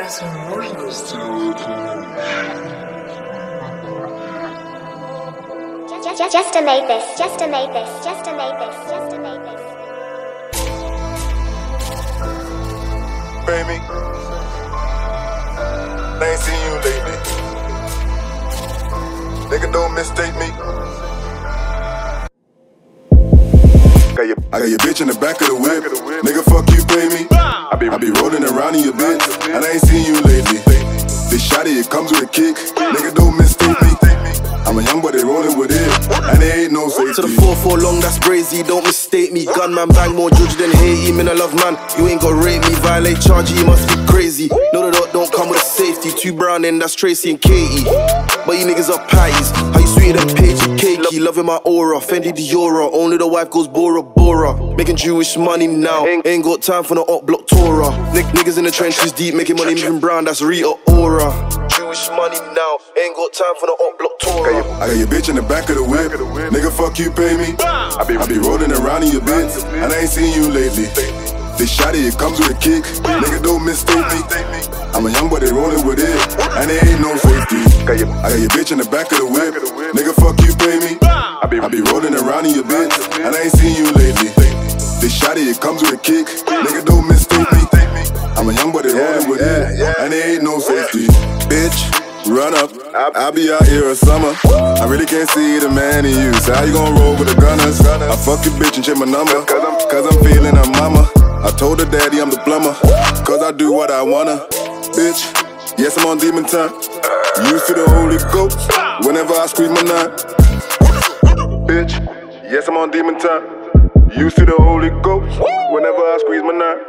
Just made this, just made this, just made this, just made this. Baby, I ain't seen you lately. Nigga, don't mistake me. I got your bitch in the back of the whip. Nigga, fuck you, pay me. I be rolling around in your bitch, and I ain't seen you lately. This shotty, it comes with a kick. Nigga, don't mistake me. I'm a young boy, they rolling with it, and there ain't no safety. To the 4-4 long, that's brazy, don't mistake me. Gunman bang more judge than Haiti, man I love man. You ain't got rate me, violate charge, you must be crazy. No, the dot don't come with a safety. 2 brown in, that's Tracy and Katie. But you niggas are patties, how you sweeter than Paige and Cakey. Loving my aura, Fendi Diora, only the wife goes Bora Bora. Making Jewish money now, ain't got time for no up block Torah. Niggas in the trenches deep, making money moving brown, that's Rita Ora. Jewish money now, ain't got time for no up block Torah. I got your bitch in the back of the whip. Nigga, fuck you, pay me. I be rolling around in your bitch, and I ain't seen you lately. This shotty, it comes with a kick. Nigga, don't mistake me. I'm a young boy, they rolling with it, and there ain't no safety. I got your bitch in the back of the whip. Nigga, fuck you, pay me. I be rolling around in your bitch, and I ain't seen you lately. This shotty, it comes with a kick. Nigga, don't mistake me. I'm a young boy, they rolling with it, and there ain't no safety. Bitch, run up, I'll be out here in summer. I really can't see the man in you, so how you gon' roll with the gunners? I fuck your bitch and check my number, cause I'm feeling her mama. I told her daddy I'm the plumber, cause I do what I wanna. Bitch, yes I'm on demon time. Used to the Holy Ghost, whenever I squeeze my nine. Bitch, yes I'm on demon time. Used to the Holy Ghost, whenever I squeeze my nine.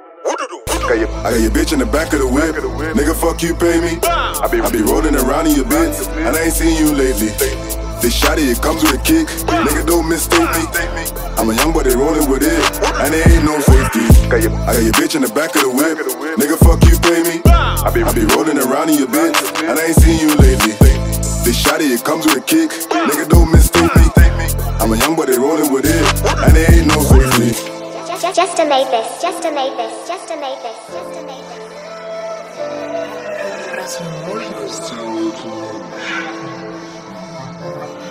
I got your bitch in the back of the whip. Nigga, fuck you, pay me. I be rolling around in your bitch, and I ain't seen you lately. This shotty, it comes with a kick. Nigga, don't mistake me. I'm a young boy, they rolling with it, and there ain't no safety. I got your bitch in the back of the whip. Nigga, fuck you, pay me. I be rolling around in your bitch, and I ain't seen you lately. This shotty, it comes with a kick. Nigga, don't mistake me. I'm a young boy, they rolling with it, and there ain't no safety. Just made this, just made this, just made this, just made this.